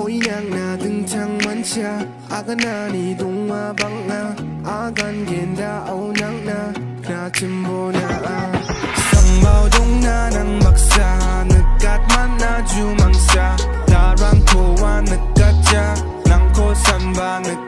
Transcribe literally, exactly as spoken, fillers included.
보이냥 나 등창 많자 아가나니 동화방아 아간 겐다 오낭나 나좀 보나 성마동 나랑 막사 느갓 만나 주망사 나랑 토와 느갓자 랑코 삼바 느